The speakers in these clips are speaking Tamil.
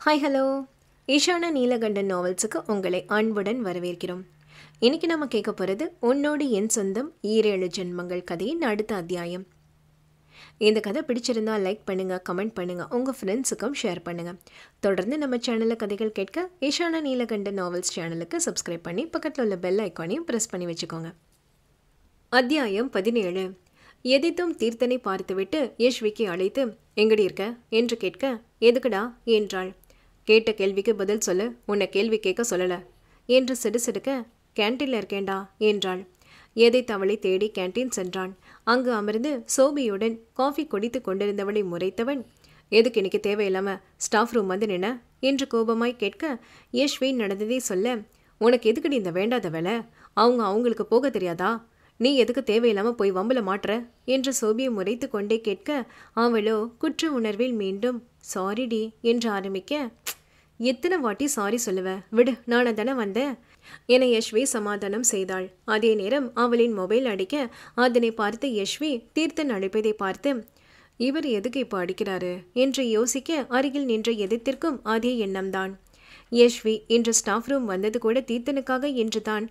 ஹாய் ஹலோ ஈஷானா நீலகண்டன் நாவல்ஸுக்கு உங்களை அன்புடன் வரவேற்கிறோம். இன்னைக்கு நம்ம கேட்க போகிறது உன்னோடு என் சொந்தம் ஈரேழு ஜென்மங்கள் கதையின் அடுத்த அத்தியாயம். இந்த கதை பிடிச்சிருந்தா லைக் பண்ணுங்கள், கமெண்ட் பண்ணுங்கள், உங்கள் ஃப்ரெண்ட்ஸுக்கும் ஷேர் பண்ணுங்கள். தொடர்ந்து நம்ம சேனலில் கதைகள் கேட்க ஈஷானா நீலகண்டன் நாவல்ஸ் சேனலுக்கு சப்ஸ்கிரைப் பண்ணி பக்கத்தில் உள்ள பெல் ஐக்கானையும் ப்ரெஸ் பண்ணி வச்சுக்கோங்க. அத்தியாயம் 17. எதித்தும் தீர்த்தனை பார்த்துவிட்டு யஷ்விக்கு அழைத்து எங்கடி இருக்க என்று கேட்க எதுக்குடா என்றாள். கேட்ட கேள்விக்கு பதில் சொல்லு, உன்னை கேள்வி கேட்க சொல்லலை என்று சிடுசிடுக்க கேன்டீனில் இருக்கேண்டா என்றாள். எதித் அவளை தேடி கேன்டீன் சென்றான். அங்கு அமர்ந்து சோபியுடன் காஃபி குடித்து கொண்டிருந்தவளை முறைத்தவன், எதுக்கு இன்னைக்கு தேவையில்லாம ஸ்டாஃப் ரூம் வந்து நின்ன என்று கோபமாய் கேட்க யஷ்வி நடந்ததே சொல்ல, உனக்கு எதுக்குடி இந்த வேண்டாத வேலை? அவங்களுக்கு போக தெரியாதா? நீ எதுக்கு தேவையில்லாமல் போய் வம்பல மாட்டுற என்று சோபியை முறைத்து கொண்டே கேட்க அவளோ குற்ற உணர்வில் மீண்டும் சாரிடி என்று ஆரம்பிக்க, எத்தனை வாட்டி சாரி சொல்லுவ, விடு, நானே தானே வந்தேன் என யஷ்வி சமாதானம் செய்தாள். அதே நேரம் அவளின் மொபைல் அடிக்க அதனை பார்த்து யஷ்வி தீர்த்தன் அழைப்பதை பார்த்து, இவர் எதுக்கு இப்போ அடிக்கிறாரு என்று யோசிக்க அருகில் நின்ற எதிர்த்திற்கும் அதே எண்ணம்தான். யஷ்வி இன்று ஸ்டாஃப் ரூம் வந்தது கூட தீர்த்தனுக்காக என்று தான்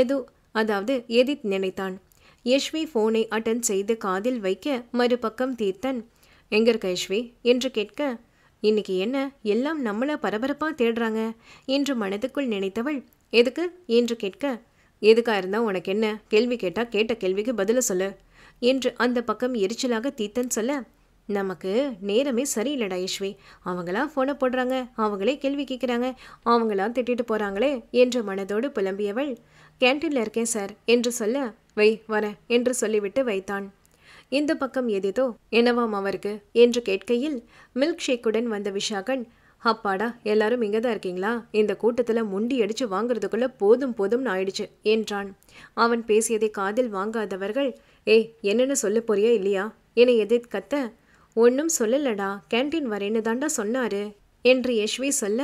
எதித் நினைத்தான். யஷ்வி போனை அட்டன் செய்து காதில் வைக்க மறுபக்கம் தீர்த்தன், எங்க இருக்க யஷ்வி என்று கேட்க, இன்னைக்கு என்ன எல்லாம் நம்மள பரபரப்பா தேடுறாங்க என்று மனதுக்குள் நினைத்தவள், எதுக்கு என்று கேட்க, எதுக்கா இருந்தா உனக்கு என்ன, கேள்வி கேட்டா கேட்ட கேள்விக்கு பதில சொல்லு என்று அந்த பக்கம் எரிச்சலாக தீர்த்தன் சொல்ல, நமக்கு நேரமே சரியில்லடா யஷ்வி, அவங்களா ஃபோனை போடுறாங்க, அவங்களே கேள்வி கேட்குறாங்க, அவங்களா திட்டிட்டு போகிறாங்களே என்று மனதோடு புலம்பியவள், கேன்டீனில் இருக்கேன் சார் என்று சொல்ல, வை வரேன் என்று சொல்லிவிட்டு வைத்தான். இந்த பக்கம் எதிதோ என்னவாம் அவருக்கு என்று கேட்கையில் மில்க் ஷேக்குடன் வந்த விஷாகன், அப்பாடா எல்லாரும் இங்கே தான் இருக்கீங்களா, இந்த கூட்டத்தில் முண்டி அடித்து வாங்குறதுக்குள்ள போதும்னு ஆயிடுச்சு என்றான். அவன் பேசியதை காதில் வாங்காதவர்கள், ஏய் என்னென்னு சொல்ல போறியா இல்லையா என எதிர்த்து கத்த, ஒன்றும் சொல்லலடா, கேன்டீன் வரேன்னு தாண்டா சொன்னாரு என்று யஷ்வி சொல்ல,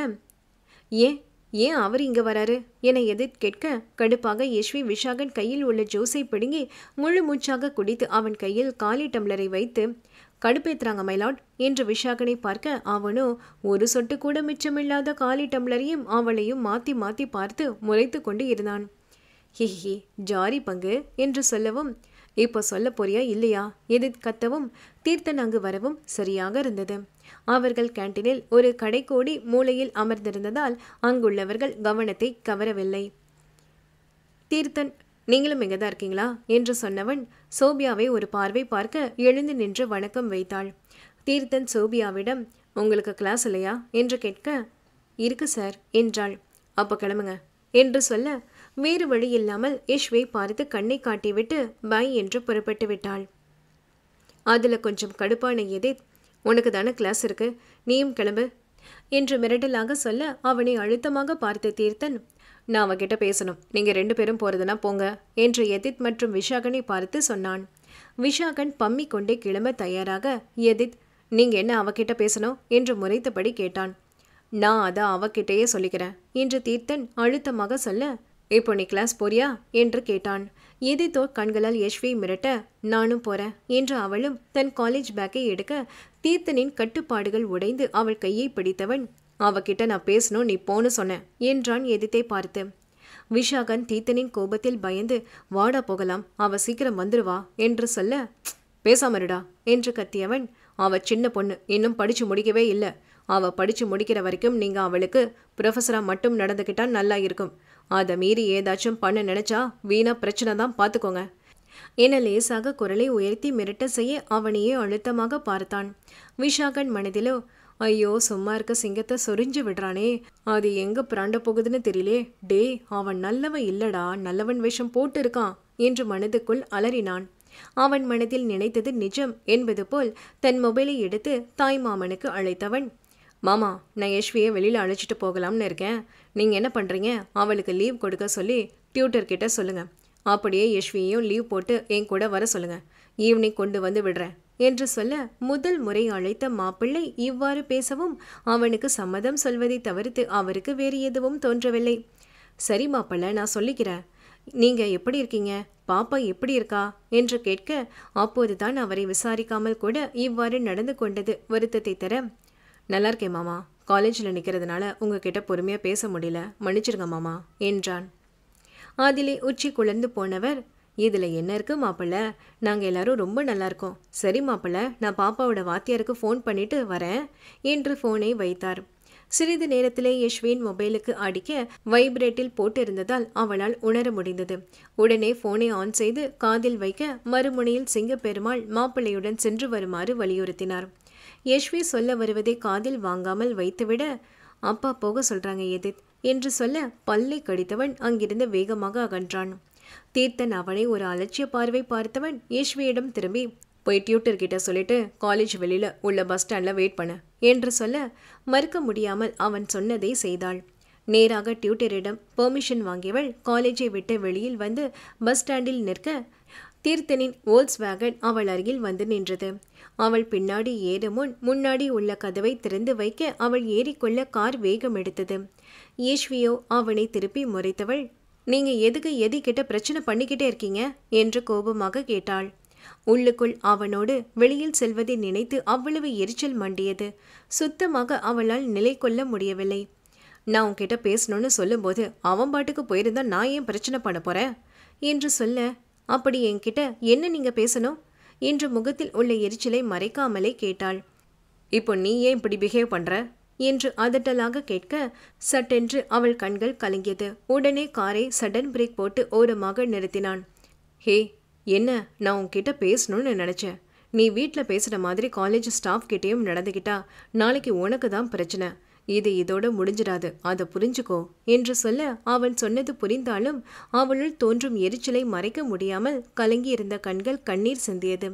ஏன் அவர் இங்கே வராரு என எதிர்த்து கேட்க கடுப்பாக யஷ்வி விஷாகன் கையில் உள்ள ஜூஸை பிடுங்கி முழு மூச்சாக குடித்து அவன் கையில் காலி டம்ளரை வைத்து, கடுப்பேத்துறாங்க மைலாட் என்று விஷாகனை பார்க்க அவனோ ஒரு சொட்டு கூட மிச்சமில்லாத காலி டம்ளரையும் அவளையும் மாற்றி மாற்றி பார்த்து முறைத்து கொண்டு இருந்தான். ஹிஹி ஜாரி பங்கு என்று சொல்லவும், இப்போ சொல்ல போறியா இல்லையா எதிர்த்து கத்தவும் தீர்த்தன் அங்கு வரவும் சரியாக இருந்தது. அவர்கள் கேன்டீனில் ஒரு கடைக்கோடி மூலையில் அமர்ந்திருந்ததால் அங்குள்ளவர்கள் கவனத்தை கவரவில்லை. தீர்த்தன், நீங்களும் இங்கே தான் இருக்கீங்களா என்று சொன்னவன் சோபியாவை ஒரு பார்வை பார்க்க எழுந்து நின்று வணக்கம் வைத்தாள். தீர்த்தன் சோபியாவிடம், உங்களுக்கு கிளாஸ் இல்லையா என்று கேட்க, இருக்கு சார் என்றாள். அப்போ கிளம்புங்க என்று சொல்ல வேறு வழி இல்லாமல் யஷ்வை பார்த்து கண்ணை காட்டிவிட்டு பாய் என்று புறப்பட்டு விட்டாள். அதில் கொஞ்சம் கடுப்பான எதித், உனக்கு தானே கிளாஸ் இருக்கு, நீயும் கிளம்பு என்று மிரட்டலாக சொல்ல அவனை அழுத்தமாக பார்த்த தீர்த்தன், நான் அவகிட்ட பேசணும், நீங்கள் 2 பேரும் போகிறதுனா போங்க என்று எதித் மற்றும் விஷாகனை பார்த்து சொன்னான். விஷாகன் பம்மி கொண்டே கிளம்ப தயாராக எதித், நீங்கள் என்ன அவகிட்ட பேசணும் என்று முறைத்தபடி கேட்டான். நான் அதை அவகிட்டையே சொல்லிக்கிறேன் என்று தீர்த்தன் அழுத்தமாக சொல்ல, இப்போ நீ கிளாஸ் போறியா என்று கேட்டான். எதித்தோ கண்களால் யஷ்வி மிரட்ட, நானும் போறேன் என்று அவளும் தன் காலேஜ் பேக்கை எடுக்க தீர்த்தனின் கட்டுப்பாடுகள் உடைந்து அவள் கையை பிடித்தவன், அவகிட்ட நான் பேசணும், நீ போன்னு சொன்னேன் என்றான் எதித்தை பார்த்து. விஷாகன் தீர்த்தனின் கோபத்தில் பயந்து, வாடா போகலாம், அவ சீக்கிரம் வந்துருவா என்று சொல்ல, பேசாமருடா என்று கத்தியவன், அவ சின்ன பொண்ணு, இன்னும் படிச்சு முடிக்கவே இல்லை, அவ படிச்சு முடிக்கிற வரைக்கும் நீங்க அவளுக்கு ப்ரொஃபஸரா மட்டும் நடந்துக்கிட்டா நல்லா இருக்கும், அதை மீறி ஏதாச்சும் பண்ண நினைச்சா வீணா பிரச்சனை தான் பார்த்துக்கோங்க என லேசாக குரலை உயர்த்தி மிரட்ட செய்ய அவனையே அழுத்தமாக பார்த்தான். விஷாகன் மனதிலோ, ஐயோ சும்மா இருக்க சிங்கத்தை சொரிஞ்சு விடுறானே, அது எங்க பிராண்ட போகுதுன்னு தெரியலே, டே அவன் நல்லவன் இல்லடா, நல்லவன் வேஷம் போட்டு இருக்கான் என்று மனதுக்குள் அலறினான். அவன் மனதில் நினைத்தது நிஜம் என்பது போல் தன் மொபைலை எடுத்து தாய் மாமனுக்கு அழைத்தவன், மாமா நான் யஷ்வியை வெளியில் அழைச்சிட்டு போகலாம்னு இருக்கேன், நீங்கள் என்ன பண்ணுறீங்க, அவளுக்கு லீவ் கொடுக்க சொல்லி டியூட்டர்கிட்ட சொல்லுங்கள், அப்படியே யஷ்வியையும் லீவ் போட்டு என் கூட வர சொல்லுங்கள், ஈவினிங் கொண்டு வந்து விடுறேன் என்று சொல்ல முதல் முறை அழைத்த மாப்பிள்ளை இவ்வாறு பேசவும் அவனுக்கு சம்மதம் சொல்வதை தவிர்த்து அவருக்கு வேறு எதுவும் தோன்றவில்லை. சரி மாப்பிள்ளை, நான் சொல்லிக்கிறேன், நீங்கள் எப்படி இருக்கீங்க, பாப்பா எப்படி இருக்கா என்று கேட்க அப்போதுதான் அவரை விசாரிக்காமல் கூட இவ்வாறு நடந்து கொண்டது வருத்தத்தை தர, நல்லா இருக்கேன் மாமா, காலேஜில் நிற்கிறதுனால உங்ககிட்ட பொறுமையாக பேச முடியல, மன்னிச்சிருங்க மாமா என்றான். அதிலே உச்சி குழந்து போனவர், இதில் என்ன இருக்கு மாப்பிள்ள, நாங்கள் எல்லாரும் ரொம்ப நல்லா இருக்கோம். சரி மாப்பிள்ள, நான் பாப்பாவோட வாத்தியாருக்கு ஃபோன் பண்ணிட்டு வரேன் என்று ஃபோனை வைத்தார். சிறிது நேரத்திலே யஷ்வின் மொபைலுக்கு அடிக்க வைப்ரேட்டில் போட்டு இருந்ததால் அவளால் உணர முடிந்தது. உடனே ஃபோனை ஆன் செய்து காதில் வைக்க மறுமுனையில் சிங்கப்பெருமாள் மாப்பிள்ளையுடன் சென்று வருமாறு வலியுறுத்தினார். யஷ்வி சொல்ல வருவதை காதில் வாங்காமல் வைத்துவிட, அப்பா போக சொல்றாங்க எதித் என்று சொல்ல பல்லை கடித்தவன் அங்கிருந்து வேகமாக அகன்றான். தீர்த்தன் அவனை ஒரு அலட்சிய பார்வை பார்த்தவன் யஷ்வியிடம் திரும்பி, போய் டியூட்டர் கிட்ட சொல்லிட்டு காலேஜ் வெளியில உள்ள பஸ் ஸ்டாண்ட்ல வெயிட் பண்ண என்று சொல்ல மறுக்க முடியாமல் அவன் சொன்னதை செய்தாள். நேராக டியூட்டரிடம் பெர்மிஷன் வாங்கியவள் காலேஜை விட்டு வெளியில் வந்து பஸ் ஸ்டாண்டில் நிற்க தீர்த்தனின் வோல்ஸ் வேகன் அவள் அருகில் வந்து நின்றது. அவள் பின்னாடி ஏற முன்னாடி உள்ள கதவை திறந்து வைக்க அவள் ஏறிக்கொள்ள கார் வேகம் எடுத்தது. யஷ்வியோ அவனை திருப்பி முறைத்தவள், நீங்க எதுக்கு எதிக்கிட்ட பிரச்சனை பண்ணிக்கிட்டே இருக்கீங்க என்று கோபமாக கேட்டாள். உள்ளுக்குள் அவனோடு வெளியில் செல்வதை நினைத்து அவ்வளவு எரிச்சல் மண்டியது. சுத்தமாக அவளால் நிலை கொள்ள முடியவில்லை. நான் உன்கிட்ட பேசணும்னு சொல்லும்போது அவன் பாட்டுக்கு போயிருந்தா நான் ஏன் பிரச்சனை பண்ண போறேன் என்று சொல்ல, அப்படி என்கிட்ட என்ன நீங்க பேசணும் என்று முகத்தில் உள்ள எரிச்சலை மறைக்காமலே கேட்டாள். இப்போ நீ ஏன் இப்படி பிஹேவ் பண்ற என்று அதட்டலாக கேட்க சட்டென்று அவள் கண்கள் கலங்கியது. உடனே காரை சடன் பிரேக் போட்டு ஓரமாக நிறுத்தினான். ஹே, என்ன, நான் உன்கிட்ட பேசணும்னு நினச்சேன். நீ வீட்டில் பேசுகிற மாதிரி காலேஜ் ஸ்டாஃப் கிட்டேயும் நடந்துக்கிட்டா நாளைக்கு உனக்கு தான் பிரச்சனை. இது இதோட முடிஞ்சிடாது, அதை புரிஞ்சுக்கோ என்று சொல்ல அவன் சொன்னது புரிந்தாலும் அவளுள் தோன்றும் எரிச்சலை மறைக்க முடியாமல் கலங்கியிருந்த கண்கள் கண்ணீர் சிந்தியது.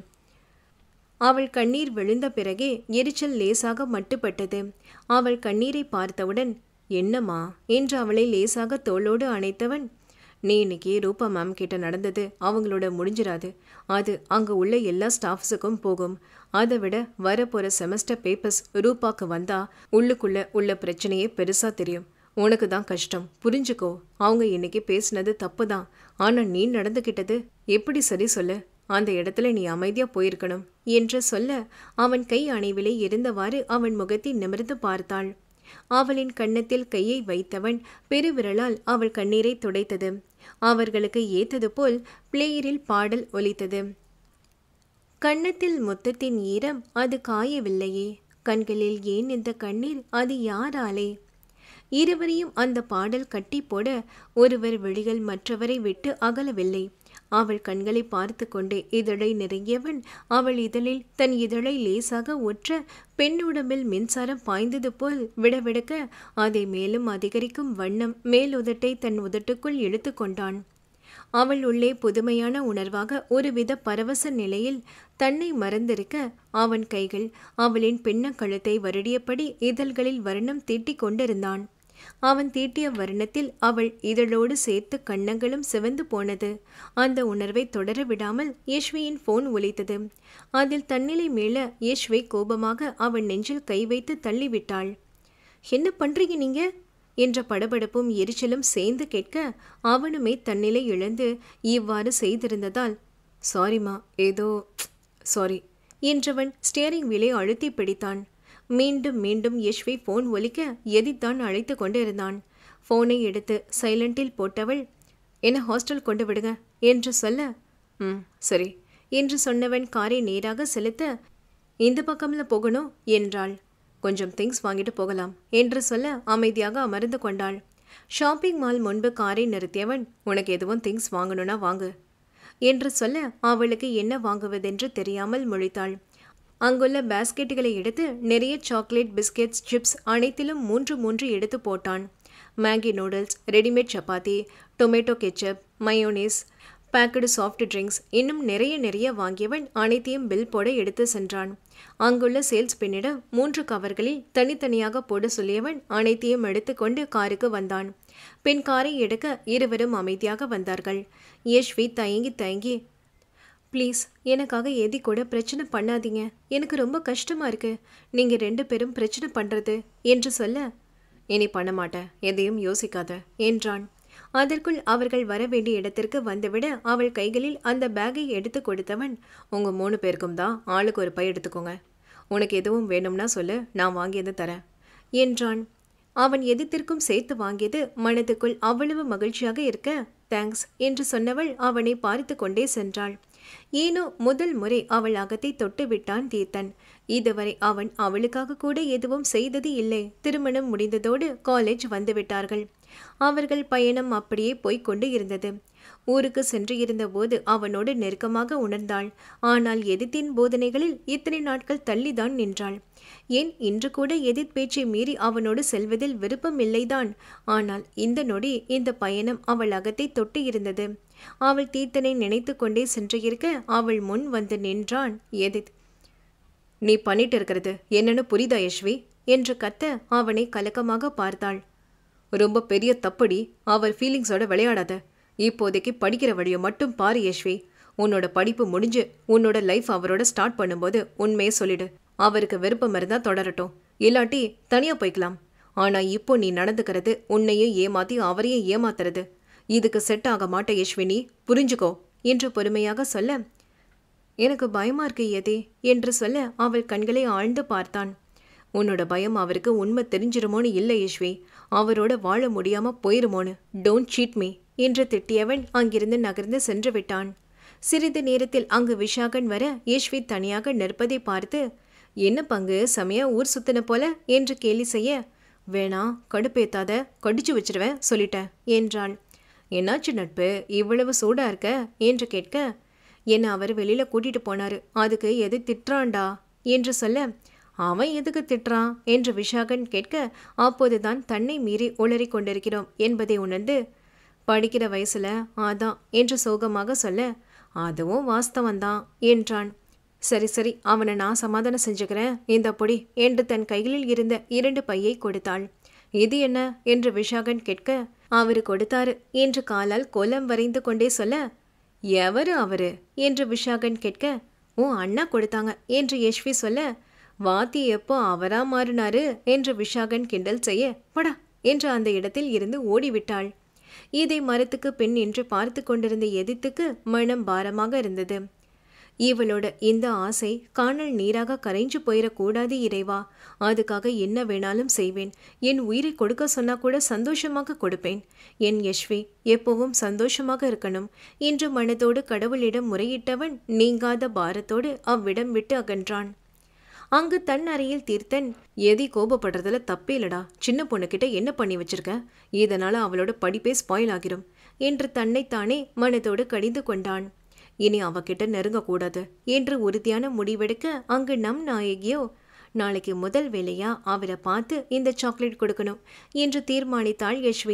அவள் கண்ணீர் விழுந்த பிறகே எரிச்சல் லேசாக மட்டுப்பட்டது. அவள் கண்ணீரை பார்த்தவுடன், என்னம்மா என்று அவளை லேசாக தோளோடு அணைத்தவன், நீ இன்னைக்கு ரூபா மேம் கிட்ட நடந்தது அவங்களோட முடிஞ்சிடாது. அது அங்கே உள்ள எல்லா ஸ்டாஃப்ஸுக்கும் போகும். அதை விட வரப்போகிற செமஸ்டர் பேப்பர்ஸ் ரூபாக்கு வந்தா உள்ளுக்குள்ள உள்ள பிரச்சனையே பெருசாக தெரியும். உனக்கு தான் கஷ்டம், புரிஞ்சுக்கோ. அவங்க இன்னைக்கு பேசினது தப்பு தான், ஆனால் நீ நடந்துக்கிட்டது எப்படி சரி சொல்லு. அந்த இடத்துல நீ அமைதியாக போயிருக்கணும் என்று சொல்ல அவன் கை அணைவிலே இருந்தவாறு அவன் முகத்தை நிமிர்ந்து பார்த்தாள். அவளின் கன்னத்தில் கையை வைத்தவன் பெருவிரலால் அவள் கண்ணீரை துடைத்தது. அவர்களுக்கு ஏத்தது போல் பிளேயரில் பாடல் ஒலித்தது. கன்னத்தில் முத்தத்தின் ஈரம், அது காயவில்லையே. கண்களில் ஏன் இந்த கண்ணீர், அது யாராலே? இருவரையும் அந்த பாடல் கட்டி போட ஒருவர் விழிகள் மற்றவரை விட்டு அகலவில்லை. அவள் கண்களை பார்த்து கொண்டே இதழை நெருங்கியவன் அவள் இதழில் தன் இதழை லேசாக ஒற்ற பெண்ணுடம்பில் மின்சாரம் பாய்ந்தது போல் விடவிடக்க அதை மேலும் அதிகரிக்கும் வண்ணம் மேலுதட்டை தன் உதட்டுக்குள் இழுத்து கொண்டான். அவள் உள்ளே புதுமையான உணர்வாக ஒருவித பரவச நிலையில் தன்னை மறந்திருக்க அவன் கைகள் அவளின் பின்ன கழுத்தை வருடியபடி இதழ்களில் வர்ணம் தீட்டிக் கொண்டிருந்தான். அவன் தீட்டிய வர்ணத்தில் அவள் இதழோடு சேர்த்து கன்னங்களும் சிவந்து போனது. அந்த உணர்வை தொடர விடாமல் யஷ்வியின் போன் ஒலித்தது. அதில் தன்னிலை மேல யஷ்வி கோபமாக அவன் நெஞ்சில் கை வைத்து தள்ளிவிட்டாள். என்ன பண்றீங்க நீங்க என்ற படபடப்பும் எரிச்சலும் சேர்ந்து கேட்க அவனுமே தன்னிலை இழந்து இவ்வாறு செய்திருந்ததால், சாரிமா, ஏதோ சாரி என்றவன் ஸ்டியரிங் வீலை அழுத்தி பிடித்தான். மீண்டும் மீண்டும் யஷ்வி போன் ஒலிக்க எதித்தான் அழைத்து கொண்டு இருந்தான். போனை எடுத்து சைலண்டில் போட்டவள், என்ன ஹாஸ்டல் கொண்டு விடுங்க என்று சொல்ல, சரி என்று சொன்னவன் காரை நேராக செலுத்த, இந்த பக்கம்ல போகணும் என்றாள். கொஞ்சம் திங்ஸ் வாங்கிட்டு போகலாம் என்று சொல்ல அமைதியாக அமர்ந்து கொண்டாள். ஷாப்பிங் மால் முன்பு காரை நிறுத்தியவன், உனக்கு எதுவும் திங்ஸ் வாங்கணும்னா வாங்கு என்று சொல்ல அவளுக்கு என்ன வாங்குவதென்று தெரியாமல் முழித்தாள். அங்குள்ள பாஸ்கெட்டுகளை எடுத்து நிறைய சாக்லேட், பிஸ்கெட்ஸ், சிப்ஸ் அனைத்திலும் 3 எடுத்து போட்டான். Maggi noodles, readymade chapati, tomato ketchup, mayonnaise, packed soft drinks இன்னும் நிறைய வாங்கியவன் அனைத்தையும் பில் போட எடுத்து சென்றான். அங்குள்ள சேல்ஸ் பெண்ணிடம் 3 கவர்களில் தனித்தனியாக போட சொல்லியவன் அனைத்தையும் எடுத்துக்கொண்டு காருக்கு வந்தான். பின் காரை எடுக்க இருவரும் அமைதியாக வந்தார்கள். யஷ்வி தயங்கி, ப்ளீஸ் எனக்காக எதி கூட பிரச்சனை பண்ணாதீங்க, எனக்கு ரொம்ப கஷ்டமா இருக்கு, நீங்க 2 பேரும் பிரச்சனை பண்றது என்று சொல்ல, இனி பண்ண மாட்டேன், எதையும் யோசிக்காத என்றான். அதற்குள் அவர்கள் வர வேண்டிய இடத்திற்கு வந்துவிட அவள் கைகளில் அந்த பேக்கை எடுத்து கொடுத்தவன், உங்க 3 பேருக்கும் தான் ஆளுக்கு ஒரு பை எடுத்துக்கோங்க, உனக்கு எதுவும் வேணும்னா சொல்லு, நான் வாங்கியது தரேன் என்றான். அவன் எதிர்த்திற்கும் சேர்த்து வாங்கியது மனதுக்குள் அவ்வளவு மகிழ்ச்சியாக இருக்க தேங்க்ஸ் என்று சொன்னவள் அவனை பார்த்து கொண்டே சென்றாள். ஏனோ முதல் முறை அவள் அகத்தை தொட்டு விட்டான் தீர்த்தன். இதுவரை அவன் அவளுக்காக கூட எதுவும் செய்தது இல்லை. திருமணம் முடிந்ததோடு காலேஜ் வந்துவிட்டார்கள். அவர்கள் பயணம் அப்படியே போய்கொண்டு இருந்தது. ஊருக்கு சென்று இருந்தபோது அவனோடு நெருக்கமாக உணர்ந்தாள். ஆனால் எதிர்த்தின் போதனைகளில் இத்தனை நாட்கள் தள்ளிதான் நின்றாள். ஏன் இன்று கூட எதிர்த் பேச்சை மீறி அவனோடு செல்வதில் விருப்பம் இல்லைதான். ஆனால் இந்த நொடி இந்த பயணம் அவள் அகத்தை தொட்டு இருந்தது. அவள் தீர்த்தனை நினைத்து கொண்டே சென்று இருக்க அவள் முன் வந்து நின்றான் எதிர்த். நீ பண்ணிட்டு இருக்கிறது என்னன்னு புரியுதா யஷ்வி என்று கத்த அவனை கலக்கமாக பார்த்தாள். ரொம்ப பெரிய தப்படி. அவள் ஃபீலிங்ஸோட விளையாடாத. இப்போதைக்கு படிக்கிற வழியை மட்டும் பாரு யஷ்வி. உன்னோட படிப்பு முடிஞ்சு உன்னோட லைஃப் அவரோட ஸ்டார்ட் பண்ணும்போது உண்மையே சொல்லிடு. அவருக்கு விருப்பம் இருந்தா தொடரட்டும், இல்லாட்டி தனியா போய்க்கலாம். ஆனா இப்போ நீ நடந்துக்கிறது உன்னையும் ஏமாத்தி அவரையும் ஏமாத்துறது. இதுக்கு செட் ஆக மாட்ட யஷ்வினி, புரிஞ்சுக்கோ என்று பொறுமையாக சொல்ல, எனக்கு பயமா இருக்கு எதே என்று சொல்ல அவள் கண்களை ஆழ்ந்து பார்த்தான். உன்னோட பயம் அவருக்கு உண்மை தெரிஞ்சிருமோன்னு இல்லை யஷ்வி, அவரோட வாழ முடியாம போயிருமோன்னு. டோன்ட் சீட் மீ என்று திட்டியவன் அங்கிருந்து நகர்ந்து சென்று விட்டான். சிறிது நேரத்தில் அங்கு விஷாகன் வர யஷ்வி தனியாக நிற்பதை பார்த்து, என்ன பங்கு சமய ஊர் சுத்தின போல என்று கேலி செய்ய, வேணா கடுப்பேத்தாத, கடிச்சு வச்சிருவேன் சொல்லிட்டேன் என்றாள். என்னாச்சு நட்பு, இவ்வளவு சூடா இருக்க என்று கேட்க, என்னை அவர் வெளியில கூட்டிட்டு போனாரு, அதுக்கு எது திட்டுறான்டா என்று சொல்ல, அவன் எதுக்கு திட்டுறான் என்று விஷாகன் கேட்க, அப்போதுதான் தன்னை மீறி உளறி கொண்டிருக்கிறோம் என்பதை உணர்ந்து, படிக்கிற வயசுல அதான் என்று சோகமாக சொல்ல, அதுவும் வாஸ்தவந்தான் என்றான். சரி சரி, அவனை நான் சமாதானம் செஞ்சுக்கிறேன், இந்த பொடி என்று தன் கைகளில் இருந்த 2 பையை கொடுத்தாள். இது என்ன என்று விஷாகன் கேட்க, அவரு கொடுத்தாரு என்று காலால் கோலம் வரைந்து கொண்டே சொல்ல, எவரு அவரு என்று விஷாகன் கேட்க, உன் அண்ணா கொடுத்தாங்க என்று யஷ்வி சொல்ல, வாத்தி எப்போ அவரா மாறினாரு என்று விஷாகன் கிண்டல் செய்ய, படா என்று அந்த இடத்தில் இருந்து ஓடிவிட்டாள். இதை மரத்துக்கு பின் நின்று பார்த்து கொண்டிருந்த எதிர்த்துக்கு மனம் பாரமாக இருந்தது. இவளோட இந்த ஆசை காணல் நீராக கரைஞ்சு போயிடக்கூடாது இறைவா, அதுக்காக என்ன வேணாலும் செய்வேன். என் உயிரை கொடுக்க சொன்னா கூட சந்தோஷமாக கொடுப்பேன். என் யஷ்வி எப்பவும் சந்தோஷமாக இருக்கணும் என்று மனதோடு கடவுளிடம் முறையிட்டவன் நீங்காத பாரத்தோடு அவ்விடம் விட்டு அகன்றான். அங்கு தன் அறையில் தீர்த்தன், எதி கோபப்படுறதுல தப்பே இல்லடா, சின்ன பொண்ணுக்கிட்ட என்ன பண்ணி வச்சிருக்க, இதனால அவளோட படிப்பே ஸ்பாயில் ஆகிரும் என்று தன்னைத்தானே மனதோடு கடிந்து கொண்டான். இனி அவகிட்ட நெருங்கக்கூடாது என்று உறுதியான முடிவெடுக்க அங்கு நம் நாயகியோ, நாளைக்கு முதல் வேலையா அவரை பார்த்து இந்த சாக்லேட் கொடுக்கணும் என்று தீர்மானித்தாள் யஷ்வி.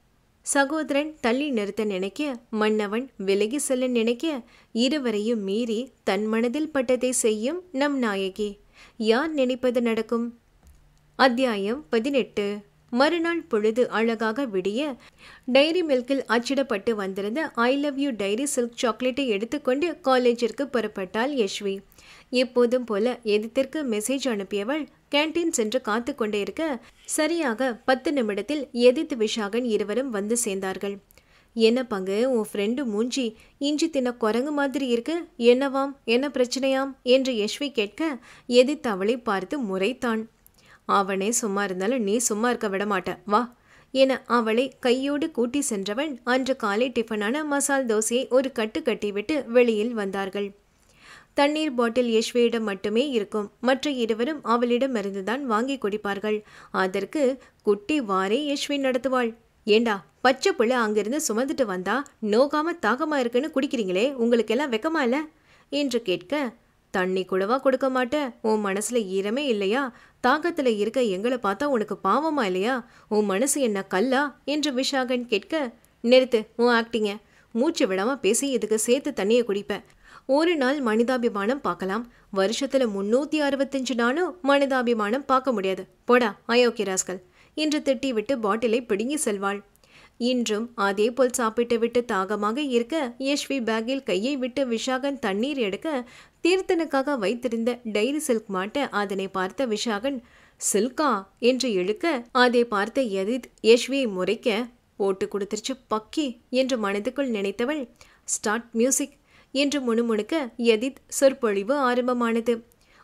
சகோதரன் தள்ளி நிறுத்த நினைக்க, மன்னவன் விலகி செல்ல நினைக்க, இருவரையும் மீறி தன் மனதில் பட்டதை செய்யும் நம் நாயகி. யார் நினைப்பது நடக்கும்? அத்தியாயம் 18. மறுநாள் பொழுது அழகாக விடிய டைரி மில்கில் அச்சிடப்பட்டு வந்திருந்த I love you Dairy Silk சாக்லேட்டை எடுத்துக்கொண்டு காலேஜிற்கு புறப்பட்டாள் யஷ்வி. எப்போதும் போல எதிர்த்திற்கு மெசேஜ் அனுப்பியவள் கேன்டீன் சென்று காத்து கொண்டே இருக்க, சரியாக 10 நிமிடத்தில் எதிர்த்து விஷாகன் இருவரும் வந்து சேர்ந்தார்கள். என்ன பங்கு, உன் ஃப்ரெண்டு மூஞ்சி இஞ்சி தின்ன குரங்கு மாதிரி இருக்கு, என்னவாம், என்ன பிரச்சனையாம் என்று யஷ்வி கேட்க, எதிர்த்து அவளை பார்த்து முறைத்தான். அவனே சும்மா இருந்தாலும் நீ சும்மா இருக்க விட மாட்ட, வா என அவளை கையோடு கூட்டி சென்றவன் அன்று காலை டிஃபனான மசால் தோசையை ஒரு கட்டு கட்டிவிட்டு வெளியில் வந்தார்கள். தண்ணீர் பாட்டில் யஷ்வியிடம் மட்டுமே இருக்கும். மற்ற இருவரும் அவளிடமிருந்துதான் வாங்கி குடிப்பார்கள். அதற்கு குட்டி வாரே யஷ்வி நடத்துவாள். ஏண்டா பச்சை புள்ள அங்கிருந்து சுமந்துட்டு வந்தா நோகாம தாகமா இருக்குன்னு குடிக்கிறீங்களே, உங்களுக்கெல்லாம் வெக்கமா இல்ல என்று கேட்க, தண்ணி கூடவா கொடுக்க மாட்ட, உன் மனசுல ஈரமே இல்லையா, தாகத்துல இருக்க எங்களை பார்த்தா உனக்கு பாவமா இல்லையா, உன் மனசு என்ன கல்லா என்று விஷாகன் கேட்க, நிறுத்து உன் ஆக்டிங்க, மூச்சு விடாம பேசி இதுக்கு சேர்த்து தண்ணியை குடிப்ப. ஒரு நாள் மனிதாபிமானம் பார்க்கலாம், வருஷத்துல 365 நாளும் மனிதாபிமானம் பார்க்க முடியாது, போடா அயோக்கிய ராஸ்கல் என்று திட்டிவிட்டு பாட்டிலை பிடுங்கி செல்வாள். இன்றும் அதே போல் சாப்பிட்டு விட்டு தாகமாக இருக்க யஷ்வி பேக்கில் கையை விட்டு விஷாகன் தண்ணீர் எடுக்க, தீர்த்தனுக்காக வைத்திருந்த டைரி சில்க் மாட்ட அதனை பார்த்த விஷாகன், சில்கா என்று இழுக்க, அதை பார்த்த எதித் யஷ்வியை முறைக்க, போட்டு கொடுத்துருச்சு பக்கி என்று மனதுக்குள் நினைத்தவள், ஸ்டார்ட் மியூசிக் என்று முணுமுணுக்க எதித் சொற்பொழிவு ஆரம்பமானது.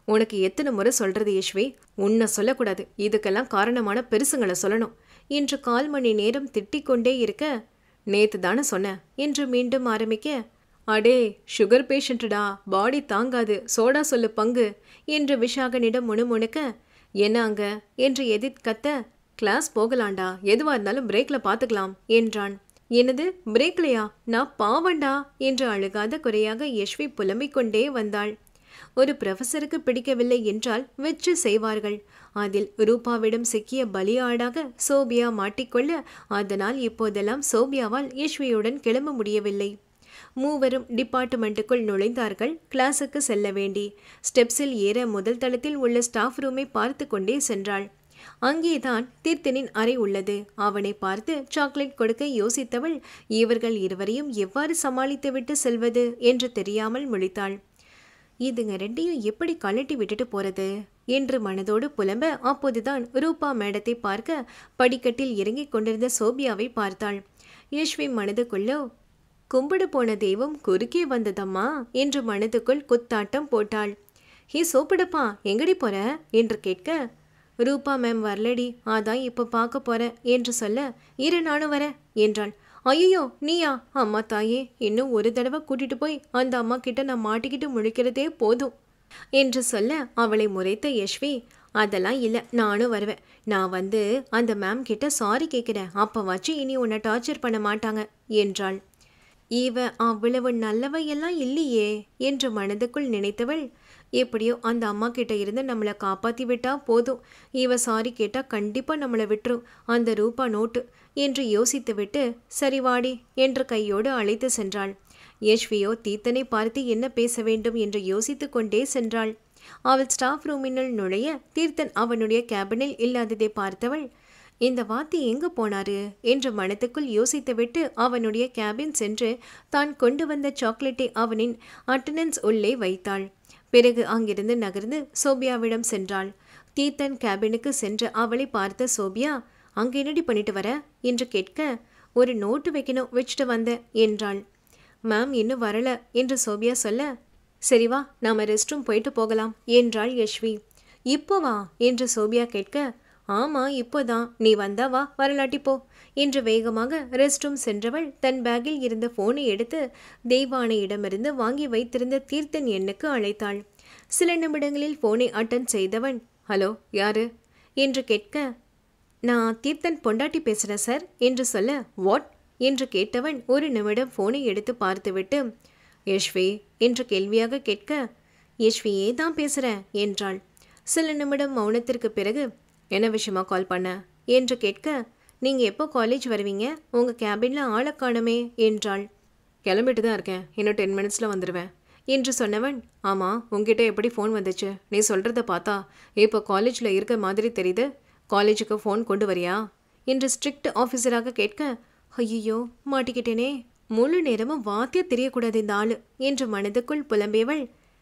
உனக்கு எத்தனை முறை சொல்றது யஷ்வி, உன்னை சொல்லக்கூடாது, இதுக்கெல்லாம் காரணமான பெருசுங்களை சொல்லணும் என்று 1/4 மணி நேரம் திட்டிக் கொண்டே இருக்க, நேத்து தானே சொன்னேன் என்று மீண்டும் ஆரம்பிக்க, அடே சுகர் பேஷண்ட்டுடா, பாடி தாங்காது, சோடா சொல்லு பங்கு என்று விஷாகனிடம் முணுமுணுக்க, என்ன அங்க என்று எதிர்த்து கத்த, கிளாஸ் போகலாண்டா, எதுவா இருந்தாலும் பிரேக்ல பாத்துக்கலாம் என்றான். என்னது பிரேக்லையா, நான் பாவண்டா என்று அழுகாத குறையாக யஷ்வி புலம்பிக் கொண்டே வந்தாள். ஒரு ப்ரொஃபஸருக்கு பிடிக்கவில்லை என்றால் வெச்சு செய்வார்கள். அதில் ரூபாவிடம் சிக்கிய பலியாடாக சோபியா மாட்டிக்கொள்ள, அதனால் இப்போதெல்லாம் சோபியாவால் யஷ்வியுடன் கிளம்ப முடியவில்லை. மூவரும் டிபார்ட்மெண்ட்டுக்குள் நுழைந்தார்கள். கிளாஸுக்கு செல்ல வேண்டி ஸ்டெப்ஸில் ஏற முதல் தளத்தில் உள்ள ஸ்டாஃப் ரூமை பார்த்து கொண்டே சென்றாள். அங்கேதான் தீர்த்தனின் அறை உள்ளது. அவனை பார்த்து சாக்லேட் கொடுக்க யோசித்தவள் இவர்கள் இருவரையும் எவ்வாறு சமாளித்துவிட்டு செல்வது என்று தெரியாமல் முழித்தாள். இதுங்க ரெண்டையும் எப்படி கழட்டி விட்டுட்டு போறது என்று மனதோடு புலம்ப, அப்போதுதான் ரூபா மேடத்தை பார்க்க படிக்கட்டில் இறங்கிக் கொண்டிருந்த சோபியாவை பார்த்தாள். யஷ்வி மனதுக்குள்ளோ, கும்பிடு போன தெய்வம் குறுக்கே வந்ததம்மா என்று மனதுக்குள் குத்தாட்டம் போட்டாள். ஹே சோப்பிடப்பா, எங்கடி போற என்று கேட்க, ரூபா மேம் வரலடி, அதான் இப்போ பார்க்க போறேன் என்று சொல்ல, இரு நானும் வரேன் என்றாள். ஐயோ நீயா? அம்மா தாயே, இன்னும் ஒரு தடவை கூட்டிட்டு போய் அந்த அம்மா கிட்ட நான் மாட்டிக்கிட்டு முழிக்கிறதே போதும் என்று சொல்ல, அவளை முறைத்த யஷ்வி, அதெல்லாம் இல்லை, நானும் வருவேன். நான் வந்து அந்த மேம் கிட்ட சாரி கேட்குறேன், அப்போ வச்சு இனி உன்னை டார்ச்சர் பண்ண மாட்டாங்க என்றாள். இவ அவ்வளவு நல்லவையெல்லாம் இல்லையே என்று மனதுக்குள் நினைத்தவள், எப்படியோ அந்த அம்மா கிட்ட இருந்து நம்மளை காப்பாற்றி விட்டா போதும், இவ சாரி கேட்டா கண்டிப்பா நம்மளை விட்டுரும் அந்த ரூபா நோட்டு என்று யோசித்து விட்டு, சரி வாடி என்று கையோடு அழைத்து சென்றாள். யஷ்வியோ தீர்த்தனை பார்த்து என்ன பேச வேண்டும் என்று யோசித்து கொண்டே சென்றாள். அவள் ஸ்டாஃப் ரூமினுள் நுழைய தீர்த்தன் அவனுடைய கேபினில் இல்லாததை பார்த்தவள், இந்த வாத்தி எங்கு போனாரு என்று மனத்துக்குள் யோசித்துவிட்டு அவனுடைய கேபின் சென்று தான் கொண்டு வந்த சாக்லேட்டை அவனின் அட்டெண்டன்ஸ் உள்ளே வைத்தாள். பிறகு அங்கிருந்து நகர்ந்து சோபியாவிடம் சென்றாள். தீர்த்தன் கேபினுக்கு சென்ற அவளை பார்த்த சோபியா, அங்கே என்னடி பண்ணிட்டு வர என்று கேட்க, ஒரு நோட்டு வைக்கணும், வச்சுட்டு வந்த என்றாள். மேம் இன்னும் வரல என்று சோபியா சொல்ல, சரி வா நாம ரெஸ்ட் ரூம் போயிட்டு போகலாம் என்றாள் யஷ்வி. இப்போவா என்று சோபியா கேட்க, ஆமா இப்போதான், நீ வந்தா வா, வரலாட்டி போ என்று வேகமாக ரெஸ்ட் ரூம் சென்றவள் தன் பேக்கில் இருந்த போனை எடுத்து தெய்வானையிடமிருந்து வாங்கி வைத்திருந்த தீர்த்தன் எண்ணுக்கு அழைத்தாள். சில நிமிடங்களில் போனை அட்டன் செய்தவன், ஹலோ யாரு என்று கேட்க, நான் தீர்த்தன் பொண்டாட்டி பேசுகிறேன் சார் என்று சொல்ல, வாட் என்று கேட்டவன் ஒரு நிமிடம் போனை எடுத்து பார்த்துவிட்டு, யஷ்வி என்று கேள்வியாக கேட்க, யஷ்வியே தான் பேசுகிறேன் என்றாள். சில நிமிடம் மௌனத்திற்கு பிறகு, என்ன விஷயமா கால் பண்ண என்று கேட்க, நீங்கள் எப்போ காலேஜ் வருவீங்க, உங்கள் கேபினில் ஆளை காணுமே என்றாள். கிளம்பிட்டு தான் இருக்கேன், இன்னும் 10 மினிட்ஸில் வந்துடுவேன் என்று சொன்னவன், ஆமாம் உங்ககிட்ட எப்படி ஃபோன் வந்துச்சு, நீ சொல்கிறத பார்த்தா இப்போ காலேஜில் இருக்க மாதிரி தெரியுது, காலேஜுக்கு ஃபோன் கொண்டு வரியா என்று ஸ்ட்ரிக்ட் ஆஃபீஸராக கேட்க, ஐயோ மாட்டிக்கிட்டேனே, முழு நேரமும் வாத்தியா தெரியக்கூடாது இந்த ஆள் என்று மனதுக்குள் புலம்பியவள்,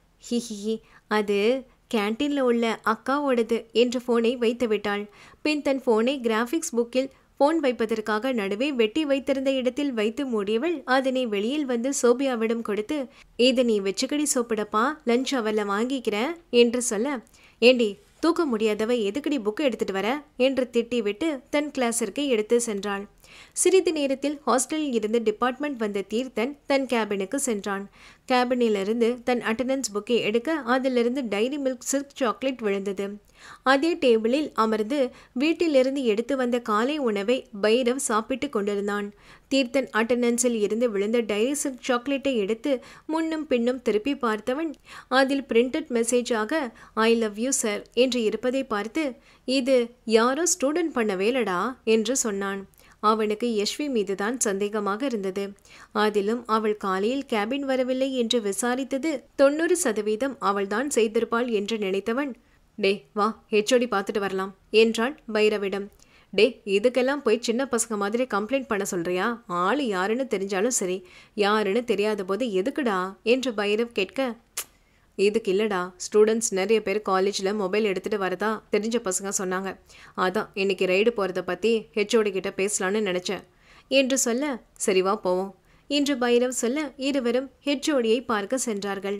ஹிஹி அது கேன்டீனில் உள்ள அக்காவோடது என்று ஃபோனை வைத்து விட்டாள். பின் தன் ஃபோனை கிராஃபிக்ஸ் புக்கில் ஃபோன் வைப்பதற்காக நடுவே வெட்டி வைத்திருந்த இடத்தில் வைத்து மூடியவள் அதனை வெளியில் வந்து சோபியாவிடம் கொடுத்து, இதை நீ வச்சுக்கடி சோப்பிடப்பா, லஞ்ச் அவரில் வாங்கிக்கிறேன் என்று சொல்ல, ஏண்டி தூக்க முடியாதவ எதுக்கடி புக்கு எடுத்துட்டு வர என்று திட்டிவிட்டு தன் கிளாஸிற்கு எடுத்து சென்றாள். சிறிது நேரத்தில் ஹாஸ்டலில் இருந்து டிபார்ட்மெண்ட் வந்த தீர்த்தன் தன் கேபினுக்கு சென்றான். கேபினிலிருந்து தன் அட்டெண்டன்ஸ் புக்கை எடுக்க அதிலிருந்து டைரி மில்க் சில்க் சாக்லேட் விழுந்தது. அதே டேபிளில் அமர்ந்து வீட்டிலிருந்து எடுத்து வந்த காலை உணவை பைரவ் சாப்பிட்டு கொண்டிருந்தான். தீர்த்தன் அட்டெண்டன்ஸில் இருந்து விழுந்த டைரி சில்க் சாக்லேட்டை எடுத்து முன்னும் பின்னும் திருப்பி பார்த்தவன் அதில் பிரிண்டட் மெசேஜாக ஐ லவ் யூ சார் என்று இருப்பதை பார்த்து, இது யாரோ ஸ்டூடெண்ட் பண்ண வேலடா என்று சொன்னான். அவனுக்கு யஷ்வி மீதுதான் சந்தேகமாக இருந்தது. அதிலும் அவள் காலையில் கேபின் வரவில்லை என்று விசாரித்தது 90% அவள்தான் செய்திருப்பாள் என்று நினைத்தவன், டே வா ஹெச்ஓடி பார்த்துட்டு வரலாம் என்றான் பைரவிடம். டே இதுக்கெல்லாம் போய் சின்ன பசங்க மாதிரி கம்ப்ளைண்ட் பண்ண சொல்றியா, ஆள் யாருன்னு தெரிஞ்சாலும் சரி, யாருன்னு தெரியாத போது எதுக்குடா என்று பைரவ் கேட்க, இதுக்கு இல்லைடா, ஸ்டூடெண்ட்ஸ் நிறைய பேர் காலேஜில் மொபைல் எடுத்துகிட்டு வரதா தெரிஞ்ச பசங்க சொன்னாங்க, அதான் இன்னைக்கு ரைடு போகிறத பற்றி ஹெச்ஓடி கிட்ட பேசலான்னு நினச்சேன் என்று சொல்ல, சரிவா போவோம் என்று பைரவ் சொல்ல இருவரும் ஹெச்ஓடியை பார்க்க சென்றார்கள்.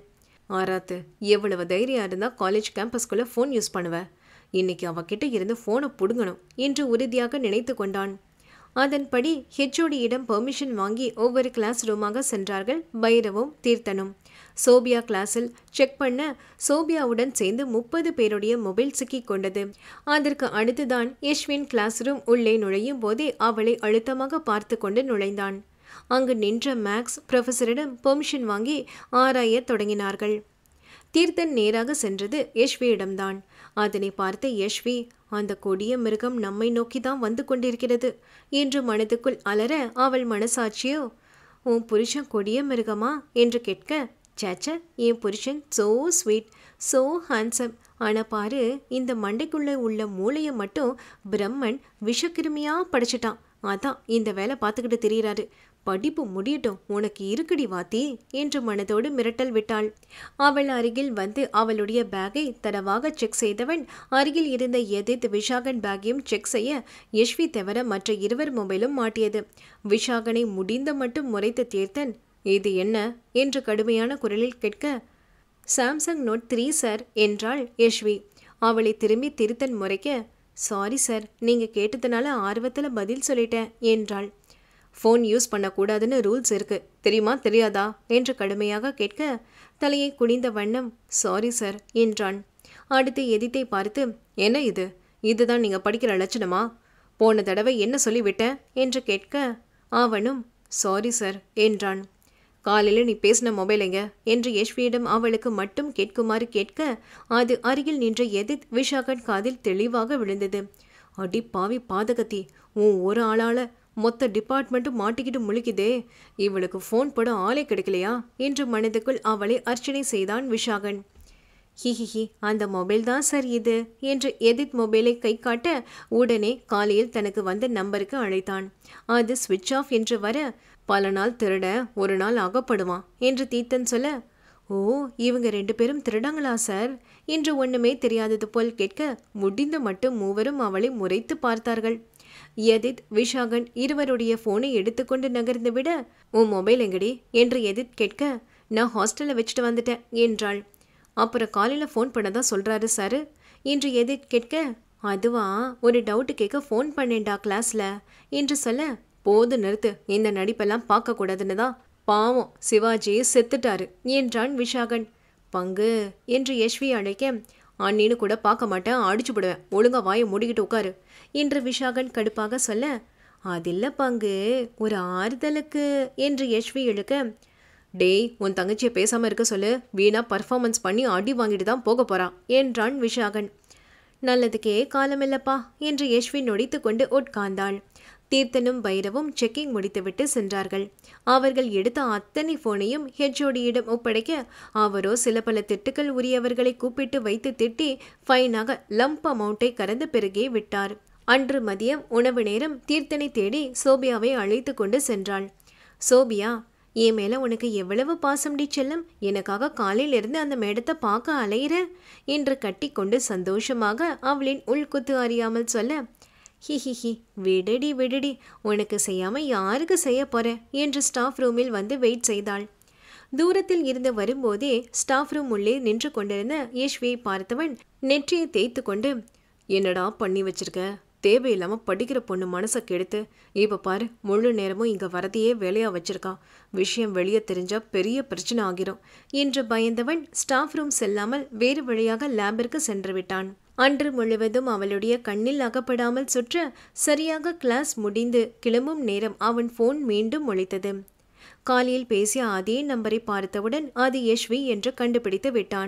ஆராத்து, எவ்வளவு தைரியம் இருந்தா காலேஜ் கேம்பஸ்குள்ள ஃபோன் யூஸ் பண்ணுவ? இன்னைக்கு அவகிட்ட இருந்து ஃபோனை புடுங்கணும் என்று உறுதியாக நினைத்து கொண்டான். அதன்படி ஹெச்ஓடியிடம் பெர்மிஷன் வாங்கி ஒவ்வொரு கிளாஸ் ரூமாக சென்றார்கள் பைரவும் தீர்த்தனும். சோபியா கிளாஸில் செக் பண்ண சோபியாவுடன் சேர்ந்து 30 பேருடைய மொபைல் சிக்கி கொண்டது. அதற்கு அடுத்துதான் யஷ்வின் கிளாஸ் ரூம் உள்ளே நுழையும் போதே அவளை அழுத்தமாக பார்த்து கொண்டு நுழைந்தான். அங்கு நின்ற மேக்ஸ் ப்ரொஃபஸரிடம் பெர்மிஷன் வாங்கி ஆராய தொடங்கினார்கள். தீர்த்தன் நேராக சென்றது யஷ்வியிடம்தான். அதனை பார்த்த யஷ்வி, அந்த கொடிய மிருகம் நம்மை நோக்கிதான் வந்து கொண்டிருக்கிறது என்று மனதுக்குள் அலற, அவள் மனசாட்சியோ, உன் புருஷன் கொடிய மிருகமா என்று கேட்க, சேச்ச, என் புருஷன் சோ ஸ்வீட், சோ ஹேண்ட்ஸம். ஆனால் பாரு, இந்த மண்டைக்குள்ளே உள்ள மூளையை மட்டும் பிரம்மன் விஷக்கிருமியா படைச்சிட்டான். அதான் இந்த வேலை பார்த்துக்கிட்டு திரியிறாரு. படிப்பு முடியட்டும், உனக்கு இருக்குடி வாத்தி என்று மனதோடு மிரட்டல் விட்டாள். அவள் அருகில் வந்து அவளுடைய பேக்கை தரவாக செக் செய்தவன் அருகில் இருந்த எதிர்த்து விஷாகன் பேக்கையும் செக் செய்ய யஷ்வி தவிர மற்ற 2 மொபைலும் மாட்டியது. விஷாகனை முடிந்த மட்டும் முறைத்த தீர்த்தன், இது என்ன என்று கடுமையான குரலில் கேட்க, சாம்சங் நோட் 3 சார் என்றாள் யஷ்வி. அவளை திரும்பி தீர்த்தன் முறைக்க, சாரி சார், நீங்கள் கேட்டதுனால ஆர்வத்தில் பதில் சொல்லிட்டேன் என்றாள். ஃபோன் யூஸ் பண்ணக்கூடாதுன்னு ரூல்ஸ் இருக்கு, தெரியுமா தெரியாதா என்று கடுமையாக கேட்க, தலையை குனிந்த வண்ணம் சாரி சார் என்றான். அடுத்து எதித்தை பார்த்து, என்ன இது, இதுதான் நீங்கள் படிக்கிற லட்சணமா? போன தடவை என்ன சொல்லிவிட்டேன் என்று கேட்க, அவனும் சாரி சார் என்றான். காலையில் நீ பேசின மொபைல் எங்க என்று யஷ்வியிடம் அவளுக்கு மட்டும் கேட்குமாறு கேட்க, அது அருகில் நின்ற எதித் விஷாகன் காதில் தெளிவாக விழுந்தது. அடி பாவி பாதகத்தி, உன் ஒரு ஆளால மொத்த டிபார்ட்மெண்ட்டும் மாட்டிக்கிட்டு முழிக்குதே, இவளுக்கு ஃபோன் போட ஆளே கிடைக்கலையா என்று மனதுக்குள் அவளை அர்ச்சனை செய்தான் விஷாகன். ஹிஹிஹி, அந்த மொபைல் தான் சார் இது என்று எதித் மொபைலை கை காட்ட உடனே காலையில் தனக்கு வந்த நம்பருக்கு அழைத்தான். அது ஸ்விட்ச் ஆஃப் என்று வர, பல நாள் திருட ஒரு நாள் அகப்படுவான் என்று தீர்த்தன் சொல்ல, ஓ, இவங்க 2 பேரும் திருடாங்களா சார் என்று ஒன்றுமே தெரியாதது போல் கேட்க, முடிந்த மட்டும் மூவரும் அவளை முறைத்து பார்த்தார்கள். எதித் விஷாகன் இருவருடைய போனை எடுத்துக்கொண்டு நகர்ந்து விட, உன் மொபைல் எங்கடி என்று எதித் கேட்க, நான் ஹாஸ்டலில் வச்சுட்டு வந்துட்டேன் என்றாள். அப்புறம் காலையில் ஃபோன் பண்ணதான் சொல்கிறாரு சார் என்று எதித் கேட்க, அதுவா, ஒரு டவுட்டு கேட்க ஃபோன் பண்ணேன்டா கிளாஸில் என்று சொல்ல, போது நிறுத்து, இந்த நடிப்பெல்லாம் பார்க்கக்கூடாதுன்னு தான், பாவம் சிவாஜியே செத்துட்டாரு என்றான் விஷாகன். பங்கு என்று யஷ்வி அழைக்க, அண்ணின்னு கூட பார்க்க மாட்டேன், அடிச்சு விடுவேன், ஒழுங்கா வாயை மூடிக்கிட்டு உட்காரு என்று விஷாகன் கடுப்பாக சொல்ல, அதில்ல பங்கு, ஒரு ஆறுதலுக்கு என்று யஷ்வி இழுக்க, டேய், உன் தங்கச்சியை பேசாமல் இருக்க சொல்லு, வீணா பர்ஃபார்மன்ஸ் பண்ணி அடி வாங்கிட்டு தான் போக போகிறான் என்றான் விஷாகன். நல்லதுக்கே காலமில்லப்பா என்று யஷ்வி நொடித்து கொண்டு உட்கார்ந்தாள். தீர்த்தனும் பைரவும் செக்கிங் முடித்துவிட்டு சென்றார்கள். அவர்கள் எடுத்த அத்தனை போனையும் ஹெச்ஓடியிடம் ஒப்படைக்க, அவரோ சில பல திட்டுக்கள் உரியவர்களை கூப்பிட்டு வைத்து திட்டி ஃபைனாக லம்ப் அமௌண்ட்டை கறந்து பிறகே விட்டார். அன்று மதியம் உணவு நேரம் தீர்த்தனை தேடி சோபியாவை அழைத்து கொண்டு சென்றாள். சோபியா, என் மேல உனக்கு எவ்வளவு பாசம்டி செல்லம், எனக்காக காலையிலிருந்து அந்த மேடத்தை பார்க்க அலையிற என்று கட்டி கொண்டு சந்தோஷமாக அவளின் உள்குத்து அறியாமல் சொல்ல, ஹிஹிஹி, விடுடி விடுடி, உனக்கு செய்யாம யாருக்கு செய்ய போற என்று ஸ்டாஃப் ரூமில் வந்து வெயிட் செய்தாள். தூரத்தில் இருந்து வரும்போதே ஸ்டாஃப் ரூம் உள்ளே நின்று கொண்டிருந்த யஷ்வியை பார்த்தவன் நெற்றியை தேய்த்து கொண்டு, என்னடா பண்ணி வச்சிருக்க, தேவையில்லாம படிக்கிற பொண்ணு மனசை கெடுத்து இப்ப பாரு, முழு நேரமும் இங்க வரதையே வேலையா வச்சிருக்கா, விஷயம் வெளியே தெரிஞ்சா பெரிய பிரச்சனை ஆகிரும் என்று பயந்தவன் ஸ்டாஃப் ரூம் செல்லாமல் வேறு வழியாக லேபிற்கு சென்று விட்டான். அன்று முழுவதும் அவளுடைய கண்ணில் அகப்படாமல் சுற்ற சரியாக கிளாஸ் முடிந்து கிளம்பும் நேரம் அவன் போன் மீண்டும் ஒலித்தது. காலையில் பேசிய அதே நம்பரை பார்த்தவுடன் அது யஷ்வி என்று கண்டுபிடித்து விட்டான்.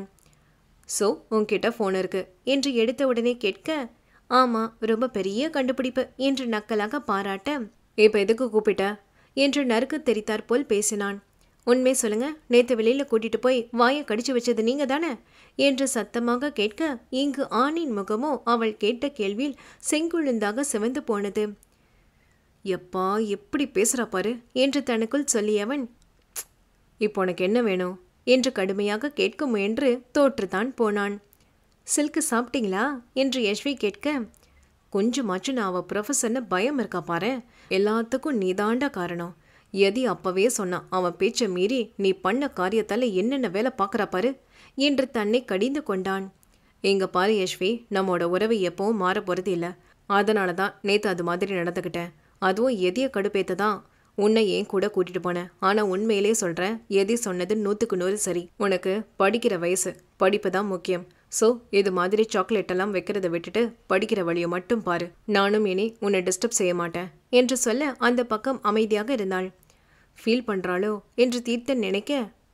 ஸோ உன்கிட்ட ஃபோன் இருக்கு என்று எடுத்தவுடனே கேட்க, ஆமா, ரொம்ப பெரிய கண்டுபிடிப்பு என்று நக்கலாக பாராட்ட, இப்போ எதுக்கு கூப்பிட்ட என்று நறுக்கு தெரித்தாற் போல் பேசினான். உண்மை சொல்லுங்க, நேற்று வெளியில் கூட்டிட்டு போய் வாயை கடிச்சு வச்சது நீங்க தானே என்று சத்தமாக கேட்க, இங்கு ஆணின் முகமோ அவள் கேட்ட கேள்வியில் செங்குழுந்தாக சிவந்து போனது. எப்பா எப்படி பேசுறா பாரு என்று தனக்குள் சொல்லியவன், இப்போ உனக்கு என்ன வேணும் என்று கடுமையாக கேட்க முயன்று தோற்றுதான் போனான். சில்க்கு சாப்பிட்டீங்களா என்று யஷ்வி கேட்க, கொஞ்சமாச்சும் நான் அவள் ப்ரொஃபஸர்னு பயம் இருக்கா பாரு, எல்லாத்துக்கும் நீதாண்டா காரணம். எதி அப்பவே சொன்னான், அவன் பேச்சை மீறி நீ பண்ண காரியத்தால் என்னென்ன வேலை பார்க்குறா பாரு என்று தன்னை கடிந்து கொண்டான். இங்க பாரு யஷ்வி, நம்மோட உறவு எப்பவும் மாற போறது இல்லை. அதனால தான் நேற்று அது மாதிரி நடந்துக்கிட்டேன். அதுவும் எதைய கடுப்பேத்த தான் உன்னை ஏன் கூட கூட்டிட்டு போனேன். ஆனால் உண்மையிலே சொல்கிறேன், எதி சொன்னது 100% சரி. உனக்கு படிக்கிற வயசு, படிப்பு தான் முக்கியம். ஸோ இது மாதிரி சாக்லேட் எல்லாம் வைக்கிறத விட்டுட்டு படிக்கிற வழியை மட்டும் பாரு. நானும் இனி உன்னை டிஸ்டர்ப் செய்ய மாட்டேன் என்று சொல்ல அந்த பக்கம் அமைதியாக இருந்தாள். ஃபீல் பண்ணுறாளோ என்று தீர்த்தன் நினைக்க,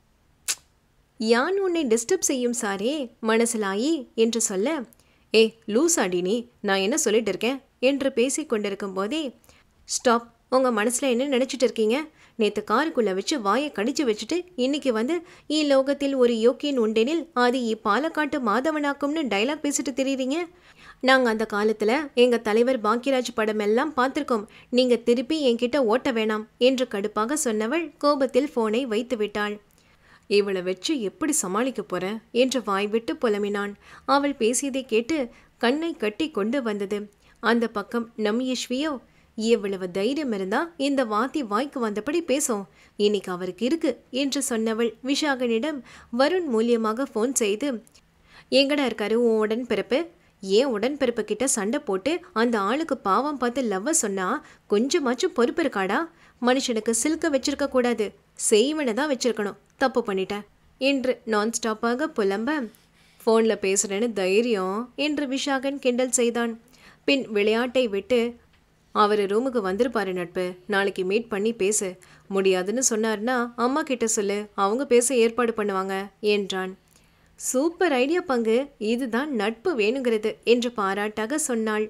யான் உன்னை டிஸ்டர்ப் செய்யும் சாரே மனசிலாயி என்று சொல்ல, ஏ லூஸ் அடினி, நான் என்ன சொல்லிட்டு இருக்கேன் என்று பேசி கொண்டிருக்கும் போதே, ஸ்டாப், உங்கள் மனசில் என்ன நினச்சிட்டு இருக்கீங்க? நேற்று காருக்குள்ளே வச்சு வாயை கடிச்சு வச்சுட்டு இன்னைக்கு வந்து லோகத்தில் ஒரு யோக்கியன் உண்டெனில் அது பாலக்காட்டு மாதவனாக்கும்னு டைலாக் பேசிட்டு தெரியுறீங்க. நாங்கள் அந்த காலத்தில் எங்கள் தலைவர் பாக்கியராஜ் படம் எல்லாம் பார்த்துருக்கோம். நீங்கள் திருப்பி என்கிட்ட ஓட்ட வேணாம் என்று கடுப்பாக சொன்னவள் கோபத்தில் ஃபோனை வைத்து விட்டாள். இவளை வச்சு எப்படி சமாளிக்க போற என்று வாய்விட்டு புலம்பினான். அவள் பேசியதை கேட்டு கண்ணை கட்டி கொண்டு வந்தது. அந்த பக்கம் நம் யஷ்வியோ, இவ்வளவு தைரியம் இருந்தா இந்த வாத்தி வாய்க்கு வந்தபடி பேசும், இன்னைக்கு அவருக்கு இருக்கு என்று சொன்னவள் விஷாகனிடம் வருண் மூலியமாக ஃபோன் செய்து, எங்கடா இருக்காரு உன் உடன்பிறப்பு? ஏன் உடன்பிறப்பு கிட்ட சண்டை போட்டு அந்த ஆளுக்கு பாவம் பார்த்து லவ்வ சொன்னா கொஞ்சமாச்சும் பொறுப்பு இருக்காடா? மனுஷனுக்கு சில்க வச்சிருக்க கூடாது, செய்வனை தான் வச்சிருக்கணும். தப்பு பண்ணிட்டேன் என்று நான் ஸ்டாப்பாக புலம்ப, ஃபோனில் பேசுகிறேன்னு தைரியம் என்று விஷாகன் கிண்டல் செய்தான். பின் விளையாட்டை விட்டு, அவர் ரூமுக்கு வந்துருப்பாரு நட்பு, நாளைக்கு மீட் பண்ணி பேசு. முடியாதுன்னு சொன்னார்னா அம்மா கிட்ட சொல்லு, அவங்க பேச ஏற்பாடு பண்ணுவாங்க என்றான். சூப்பர் ஐடியா பங்கு, இதுதான் நட்பு வேணுங்கிறது என்று பாராட்டாக சொன்னாள்.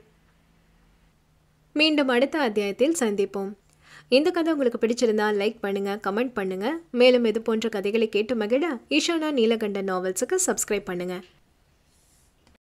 மீண்டும் அடுத்த அத்தியாயத்தில் சந்திப்போம். இந்த கதை உங்களுக்கு பிடிச்சிருந்தா லைக் பண்ணுங்க, கமெண்ட் பண்ணுங்க. மேலும் இது போன்ற கதைகளை கேட்டு மகிழ ஈஷானா நீலகண்டன் நாவல்ஸுக்கு சப்ஸ்கிரைப் பண்ணுங்க.